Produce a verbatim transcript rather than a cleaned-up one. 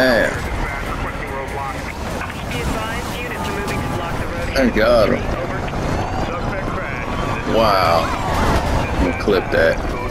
Damn. I got him. Wow. I'm gonna clip that.